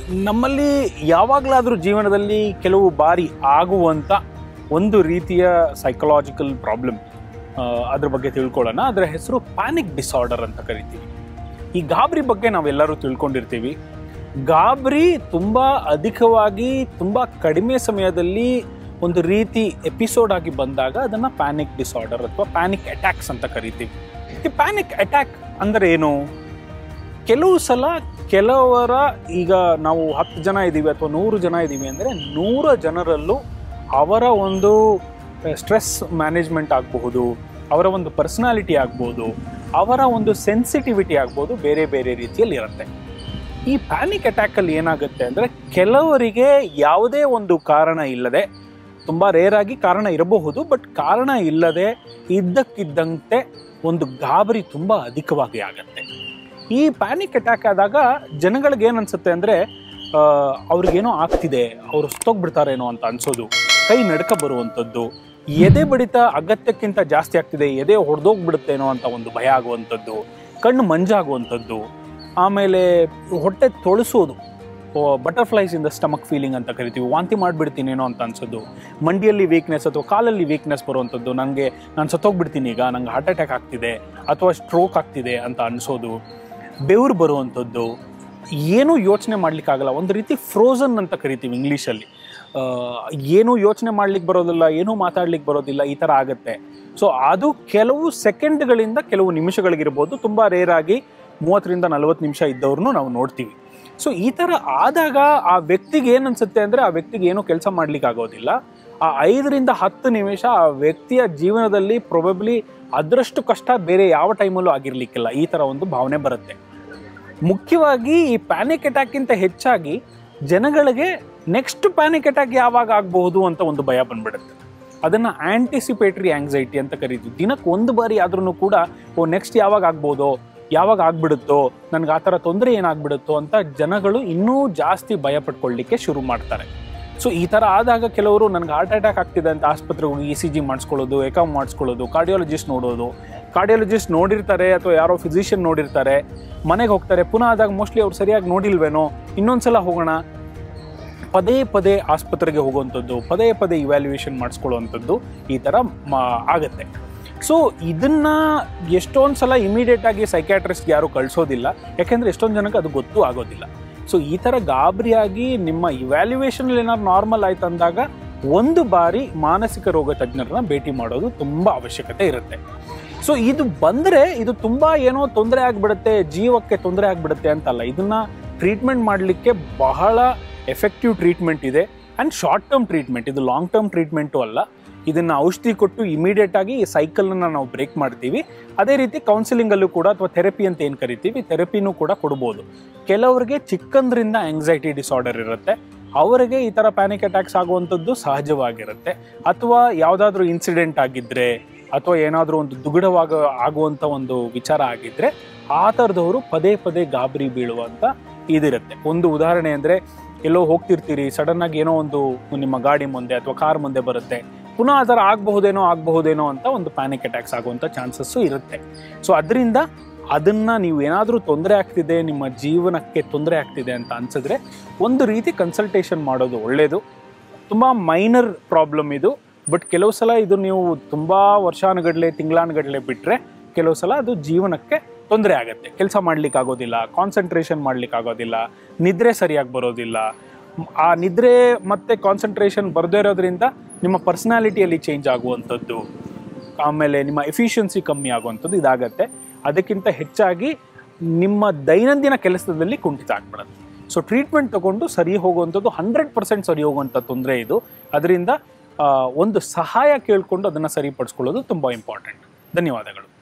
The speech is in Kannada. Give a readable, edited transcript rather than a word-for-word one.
ನಮ್ಮಲ್ಲಿ ಯಾವಾಗಲಾದರೂ ಜೀವನದಲ್ಲಿ ಕೆಲವು ಬಾರಿ ಆಗುವಂಥ ಒಂದು ರೀತಿಯ ಸೈಕಲಾಜಿಕಲ್ ಪ್ರಾಬ್ಲಮ್, ಅದ್ರ ಬಗ್ಗೆ ತಿಳ್ಕೊಳ್ಳೋಣ. ಅದರ ಹೆಸರು ಪ್ಯಾನಿಕ್ ಡಿಸಾರ್ಡರ್ ಅಂತ ಕರಿತೀವಿ. ಈ ಗಾಬರಿ ಬಗ್ಗೆ ನಾವೆಲ್ಲರೂ ತಿಳ್ಕೊಂಡಿರ್ತೀವಿ. ಗಾಬರಿ ತುಂಬ ಅಧಿಕವಾಗಿ ತುಂಬ ಕಡಿಮೆ ಸಮಯದಲ್ಲಿ ಒಂದು ರೀತಿ ಎಪಿಸೋಡ್ ಆಗಿ ಬಂದಾಗ ಅದನ್ನು ಪ್ಯಾನಿಕ್ ಡಿಸಾರ್ಡರ್ ಅಥವಾ ಪ್ಯಾನಿಕ್ ಅಟ್ಯಾಕ್ಸ್ ಅಂತ ಕರಿತೀವಿ. ಈ ಪ್ಯಾನಿಕ್ ಅಟ್ಯಾಕ್ ಅಂದರೆ ಏನು? ಕೆಲವು ಸಲ ಕೆಲವರ, ಈಗ ನಾವು 10 ಜನ ಇದ್ದೀವಿ ಅಥವಾ 100 ಜನ ಇದ್ದೀವಿ ಅಂದರೆ 100 ಜನರಲ್ಲೂ ಅವರ ಒಂದು ಸ್ಟ್ರೆಸ್ ಮ್ಯಾನೇಜ್ಮೆಂಟ್ ಆಗಬಹುದು, ಅವರ ಒಂದು ಪರ್ಸನಾಲಿಟಿ ಆಗ್ಬೋದು, ಅವರ ಒಂದು ಸೆನ್ಸಿಟಿವಿಟಿ ಆಗ್ಬೋದು, ಬೇರೆ ಬೇರೆ ರೀತಿಯಲ್ಲಿ ಇರುತ್ತೆ. ಈ ಪ್ಯಾನಿಕ್ ಅಟ್ಯಾಕಲ್ಲಿ ಏನಾಗುತ್ತೆ ಅಂದರೆ ಕೆಲವರಿಗೆ ಯಾವುದೇ ಒಂದು ಕಾರಣ ಇಲ್ಲದೆ, ತುಂಬ ರೇರಾಗಿ ಕಾರಣ ಇರಬಹುದು, ಬಟ್ ಕಾರಣ ಇಲ್ಲದೆ ಇದ್ದಕ್ಕಿದ್ದಂತೆ ಒಂದು ಗಾಬರಿ ತುಂಬ ಅಧಿಕವಾಗಿ ಆಗುತ್ತೆ. ಈ ಪ್ಯಾನಿಕ್ ಅಟ್ಯಾಕ್ ಆದಾಗ ಜನಗಳಿಗೆ ಏನು ಅನ್ಸುತ್ತೆ ಅಂದರೆ ಅವ್ರಿಗೇನೋ ಆಗ್ತಿದೆ, ಅವರು ಸುತ್ತೋಗ್ಬಿಡ್ತಾರೇನೋ ಅಂತ ಅನ್ಸೋದು, ಕೈ ನಡ್ಕ ಬರುವಂಥದ್ದು, ಎದೆ ಬಡಿತ ಅಗತ್ಯಕ್ಕಿಂತ ಜಾಸ್ತಿ ಆಗ್ತಿದೆ, ಎದೆ ಹೊಡೆದೋಗ್ಬಿಡುತ್ತೇನೋ ಅಂತ ಒಂದು ಭಯ ಆಗುವಂಥದ್ದು, ಕಣ್ಣು ಮಂಜಾಗುವಂಥದ್ದು, ಆಮೇಲೆ ಹೊಟ್ಟೆ ತೊಳಸೋದು, butterflies in the stomach feeling ಅಂತ ಕರಿತೀವಿ, ವಾಂತಿ ಮಾಡಿಬಿಡ್ತೀನೇನೋ ಅಂತ ಅನ್ಸೋದು, ಮಂಡಿಯಲ್ಲಿ ವೀಕ್ನೆಸ್ ಅಥವಾ ಕಾಲಲ್ಲಿ ವೀಕ್ನೆಸ್ ಬರುವಂಥದ್ದು, ನಾನು ಸತ್ತೋಗ್ಬಿಡ್ತೀನಿ ಈಗ, ನಂಗೆ ಹಾರ್ಟ್ ಅಟ್ಯಾಕ್ ಆಗ್ತಿದೆ ಅಥವಾ ಸ್ಟ್ರೋಕ್ ಆಗ್ತಿದೆ ಅಂತ ಅನಿಸೋದು, ಬೆವರು ಬರುವಂಥದ್ದು, ಏನೂ ಯೋಚನೆ ಮಾಡಲಿಕ್ಕಾಗಲ್ಲ, ಒಂದು ರೀತಿ ಫ್ರೋಝನ್ ಅಂತ ಕರಿತೀವಿ ಇಂಗ್ಲೀಷಲ್ಲಿ. ಏನೂ ಯೋಚನೆ ಮಾಡ್ಲಿಕ್ಕೆ ಬರೋದಿಲ್ಲ, ಏನೂ ಮಾತಾಡ್ಲಿಕ್ಕೆ ಬರೋದಿಲ್ಲ, ಈ ಥರ ಆಗುತ್ತೆ. ಸೊ ಅದು ಕೆಲವು ಸೆಕೆಂಡ್ಗಳಿಂದ ಕೆಲವು ನಿಮಿಷಗಳಿಗಿರ್ಬೋದು, ತುಂಬ ರೇರಾಗಿ 30ರಿಂದ 40 ನಿಮಿಷ ಇದ್ದವ್ರನ್ನೂ ನಾವು ನೋಡ್ತೀವಿ. ಸೊ ಈ ಥರ ಆದಾಗ ಆ ವ್ಯಕ್ತಿಗೆ ಏನು ಅನಿಸುತ್ತೆ ಅಂದರೆ ಆ ವ್ಯಕ್ತಿಗೆ ಏನೂ ಕೆಲಸ ಮಾಡ್ಲಿಕ್ಕೆ ಆಗೋದಿಲ್ಲ. ಆ 5ರಿಂದ 10 ನಿಮಿಷ ಆ ವ್ಯಕ್ತಿಯ ಜೀವನದಲ್ಲಿ ಪ್ರೊಬಬ್ಲಿ ಅದರಷ್ಟು ಕಷ್ಟ ಬೇರೆ ಯಾವ ಟೈಮಲ್ಲೂ ಆಗಿರಲಿಕ್ಕಿಲ್ಲ, ಈ ಥರ ಒಂದು ಭಾವನೆ ಬರುತ್ತೆ. ಮುಖ್ಯವಾಗಿ ಈ ಪ್ಯಾನಿಕ್ ಅಟ್ಯಾಕ್ಗಿಂತ ಹೆಚ್ಚಾಗಿ ಜನಗಳಿಗೆ ನೆಕ್ಸ್ಟ್ ಪ್ಯಾನಿಕ್ ಅಟ್ಯಾಕ್ ಯಾವಾಗ ಆಗಬಹುದು ಅಂತ ಒಂದು ಭಯ ಬಂದ್ಬಿಡುತ್ತೆ. ಅದನ್ನು ಆಂಟಿಸಿಪೇಟರಿ ಆಂಗ್ಸೈಟಿ ಅಂತ ಕರೀತೀವಿ. ದಿನಕ್ಕೆ ಒಂದು ಬಾರಿ ಆದ್ರೂ ಕೂಡ ನೆಕ್ಸ್ಟ್ ಯಾವಾಗ ಆಗ್ಬೋದೋ, ಯಾವಾಗ ಆಗ್ಬಿಡುತ್ತೋ, ನನಗೆ ಆ ಥರ ತೊಂದರೆ ಏನಾಗ್ಬಿಡುತ್ತೋ ಅಂತ ಜನಗಳು ಇನ್ನೂ ಜಾಸ್ತಿ ಭಯ ಪಡ್ಕೊಳ್ಳಿಕ್ಕೆ ಶುರು ಮಾಡ್ತಾರೆ. ಸೊ ಈ ಥರ ಆದಾಗ ಕೆಲವರು ನನಗೆ ಹಾರ್ಟ್ ಅಟ್ಯಾಕ್ ಆಗ್ತಿದೆ ಅಂತ ಆಸ್ಪತ್ರೆಗೆ ಹೋಗಿ ECG ಮಾಡಿಸ್ಕೊಳ್ಳೋದು, ಎಕೋ ಮಾಡಿಸ್ಕೊಳ್ಳೋದು, ಕಾರ್ಡಿಯಾಲಜಿಸ್ಟ್ ನೋಡೋದು, ಕಾರ್ಡಿಯಾಲಜಿಸ್ಟ್ ನೋಡಿರ್ತಾರೆ ಅಥವಾ ಯಾರೋ ಫಿಸಿಷಿಯನ್ ನೋಡಿರ್ತಾರೆ, ಮನೆಗೆ ಹೋಗ್ತಾರೆ, ಪುನಃ ಆದಾಗ ಮೋಸ್ಟ್ಲಿ ಅವ್ರು ಸರಿಯಾಗಿ ನೋಡಿಲ್ವೇನೋ, ಇನ್ನೊಂದ್ಸಲ ಹೋಗೋಣ, ಪದೇ ಪದೇ ಆಸ್ಪತ್ರೆಗೆ ಹೋಗುವಂಥದ್ದು, ಪದೇ ಪದೇ ಇವ್ಯಾಲ್ಯೂಯೇಷನ್ ಮಾಡಿಸ್ಕೊಳ್ಳುವಂಥದ್ದು ಈ ಥರ ಆಗುತ್ತೆ. ಸೊ ಇದನ್ನು ಎಷ್ಟೊಂದು ಸಲ ಇಮಿಡಿಯೇಟಾಗಿ ಸೈಕ್ಯಾಟ್ರಿಸ್ಟ್ಗೆ ಯಾರು ಕಳಿಸೋದಿಲ್ಲ, ಯಾಕೆಂದರೆ ಎಷ್ಟೊಂದು ಜನಕ್ಕೆ ಅದು ಗೊತ್ತೂ ಆಗೋದಿಲ್ಲ. ಸೊ ಈ ಥರ ಗಾಬರಿಯಾಗಿ ನಿಮ್ಮ ಇವ್ಯಾಲ್ಯೂಯೇಷನಲ್ಲಿ ಏನಾದ್ರು ನಾರ್ಮಲ್ ಆಯ್ತು ಅಂದಾಗ ಒಂದು ಬಾರಿ ಮಾನಸಿಕ ರೋಗ ತಜ್ಞರನ್ನ ಭೇಟಿ ಮಾಡೋದು ತುಂಬ ಅವಶ್ಯಕತೆ ಇರುತ್ತೆ. ಸೊ ಇದು ಬಂದರೆ ಇದು ತುಂಬ ಏನೋ ತೊಂದರೆ ಆಗಿಬಿಡುತ್ತೆ, ಜೀವಕ್ಕೆ ತೊಂದರೆ ಆಗಿಬಿಡುತ್ತೆ ಅಂತಲ್ಲ. ಇದನ್ನು ಟ್ರೀಟ್ಮೆಂಟ್ ಮಾಡಲಿಕ್ಕೆ ಬಹಳ ಎಫೆಕ್ಟಿವ್ ಟ್ರೀಟ್ಮೆಂಟ್ ಇದೆ ಆ್ಯಂಡ್ ಶಾರ್ಟ್ ಟರ್ಮ್ ಟ್ರೀಟ್ಮೆಂಟ್, ಇದು ಲಾಂಗ್ ಟರ್ಮ್ ಟ್ರೀಟ್ಮೆಂಟು ಅಲ್ಲ. ಇದನ್ನು ಔಷಧಿ ಕೊಟ್ಟು ಇಮಿಡಿಯೇಟಾಗಿ ಈ ಸೈಕಲನ್ನು ನಾವು ಬ್ರೇಕ್ ಮಾಡ್ತೀವಿ. ಅದೇ ರೀತಿ ಕೌನ್ಸಿಲಿಂಗಲ್ಲೂ ಕೂಡ ಅಥವಾ ಥೆರಪಿ ಅಂತ ಏನು ಕರಿತೀವಿ, ಥೆರಪಿನೂ ಕೂಡ ಕೊಡ್ಬೋದು. ಕೆಲವರಿಗೆ ಚಿಕ್ಕಂದ್ರಿಂದ ಆಂಗ್ಸೈಟಿ ಡಿಸಾರ್ಡರ್ ಇರುತ್ತೆ, ಅವರಿಗೆ ಈ ಥರ ಪ್ಯಾನಿಕ್ ಅಟ್ಯಾಕ್ಸ್ ಆಗುವಂಥದ್ದು ಸಹಜವಾಗಿರುತ್ತೆ. ಅಥವಾ ಯಾವುದಾದ್ರೂ ಇನ್ಸಿಡೆಂಟ್ ಆಗಿದ್ದರೆ ಅಥವಾ ಏನಾದರೂ ಒಂದು ಆಗುವಂಥ ಒಂದು ವಿಚಾರ ಆಗಿದ್ದರೆ ಆ ಥರದವರು ಪದೇ ಪದೇ ಗಾಬರಿ ಬೀಳುವಂಥ ಇದಿರುತ್ತೆ. ಒಂದು ಉದಾಹರಣೆ ಅಂದರೆ, ಎಲ್ಲೋ ಹೋಗ್ತಿರ್ತೀರಿ, ಸಡನ್ನಾಗಿ ಏನೋ ಒಂದು ನಿಮ್ಮ ಗಾಡಿ ಮುಂದೆ ಅಥವಾ ಕಾರ್ ಮುಂದೆ ಬರುತ್ತೆ, ಪುನಃ ಆ ಥರ ಆಗಬಹುದೇನೋ ಅಂತ ಒಂದು ಪ್ಯಾನಿಕ್ ಅಟ್ಯಾಕ್ಸ್ ಆಗುವಂಥ ಚಾನ್ಸಸ್ಸು ಇರುತ್ತೆ. ಸೊ ಅದರಿಂದ ಅದನ್ನು ನೀವು ಏನಾದರೂ ತೊಂದರೆ ಆಗ್ತಿದೆ, ನಿಮ್ಮ ಜೀವನಕ್ಕೆ ತೊಂದರೆ ಆಗ್ತಿದೆ ಅಂತ ಅನಿಸಿದ್ರೆ ಒಂದು ರೀತಿ ಕನ್ಸಲ್ಟೇಷನ್ ಮಾಡೋದು ಒಳ್ಳೆಯದು. ತುಂಬ ಮೈನರ್ ಪ್ರಾಬ್ಲಮ್ ಇದು, ಬಟ್ ಕೆಲವು ಸಲ ಇದು ನೀವು ತುಂಬ ವರ್ಷಾನುಗಟ್ಟಲೆ ತಿಂಗಳಾನುಗಟ್ಟಲೆ ಬಿಟ್ಟರೆ ಕೆಲವು ಸಲ ಅದು ಜೀವನಕ್ಕೆ ತೊಂದರೆ ಆಗುತ್ತೆ. ಕೆಲಸ ಮಾಡಲಿಕ್ಕಾಗೋದಿಲ್ಲ, ಕಾನ್ಸಂಟ್ರೇಷನ್ ಮಾಡಲಿಕ್ಕಾಗೋದಿಲ್ಲ, ನಿದ್ರೆ ಸರಿಯಾಗಿ ಬರೋದಿಲ್ಲ. ಆ ನಿದ್ರೆ ಮತ್ತು ಕಾನ್ಸಂಟ್ರೇಷನ್ ಬರದೇ ಇರೋದ್ರಿಂದ ನಿಮ್ಮ ಪರ್ಸನಾಲಿಟಿಯಲ್ಲಿ ಚೇಂಜ್ ಆಗುವಂಥದ್ದು, ಆಮೇಲೆ ನಿಮ್ಮ ಎಫಿಷಿಯನ್ಸಿ ಕಮ್ಮಿ ಆಗುವಂಥದ್ದು ಇದಾಗತ್ತೆ. ಅದಕ್ಕಿಂತ ಹೆಚ್ಚಾಗಿ ನಿಮ್ಮ ದೈನಂದಿನ ಕೆಲಸದಲ್ಲಿ ಕುಂಠಿತ ಆಗ್ಬಿಡುತ್ತೆ. ಸೊ ಟ್ರೀಟ್ಮೆಂಟ್ ತಗೊಂಡು ಸರಿ ಹೋಗುವಂಥದ್ದು 100% ಸರಿ ಹೋಗುವಂಥ ತೊಂದರೆ ಇದು. ಅದರಿಂದ ಒಂದು ಸಹಾಯ ಕೇಳಿಕೊಂಡು ಅದನ್ನು ಸರಿಪಡಿಸ್ಕೊಳ್ಳೋದು ತುಂಬ ಇಂಪಾರ್ಟೆಂಟ್. ಧನ್ಯವಾದಗಳು.